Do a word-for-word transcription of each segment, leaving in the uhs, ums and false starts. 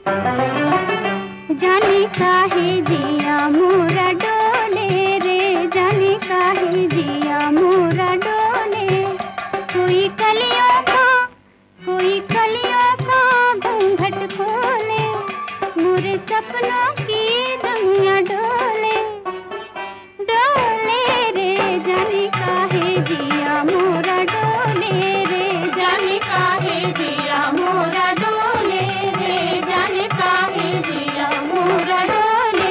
जाने काहे जिया मोरा डोले रे, जाने काहे जिया मोरा डोले। कोई कलियों का कोई कलियों का घूंघट खोले, मोरे सपनों की दुनिया डोले डोले रे। जाने काहे जिया मोरा डोले रे, जाने काहे जिया मोरा डोले रे, जाने काहे जिया मोरा डोले।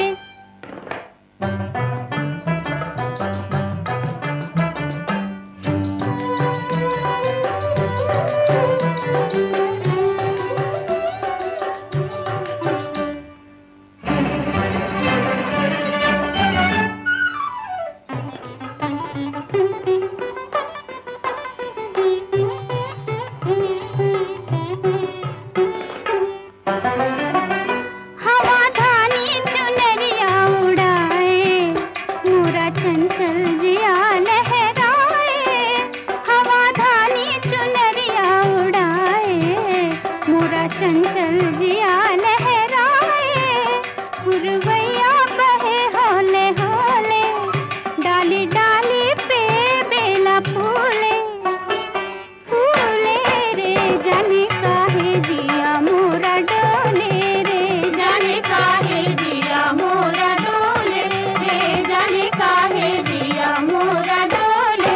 चंचल जिया लहराए, हवा धानी चुनरिया उड़ाए, मोरा चंचल जिया लहराए। पुरवैया बहे होले होले, डाली डाली पे बेला फूले फूले रे। जाने काहे जिया मोरा डोले रे, जाने काहे जिया मोरा डोले रे, जाने काहे जिया मोरा डोले।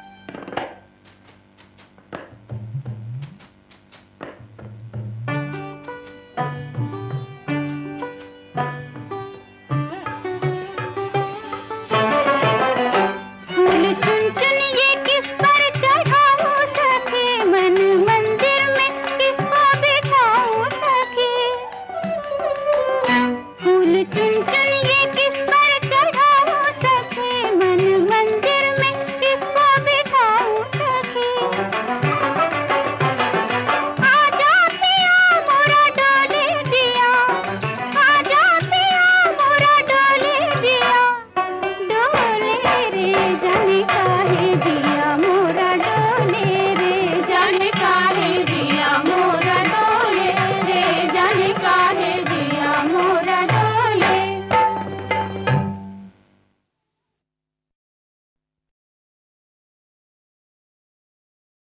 फूल चुन चुन ये किस पर चढ़ाऊं सखी, मन मंदिर में किसको बिठाऊं सखी। फूल चुन चुन ये किस पर चढ़ाऊं सखी, मन मंदिर में किसको बिठाऊं सखी। आजा पिया मोरा डोले जिया, आजा पिया मोरा डोले जिया डोले रे। जाने काहे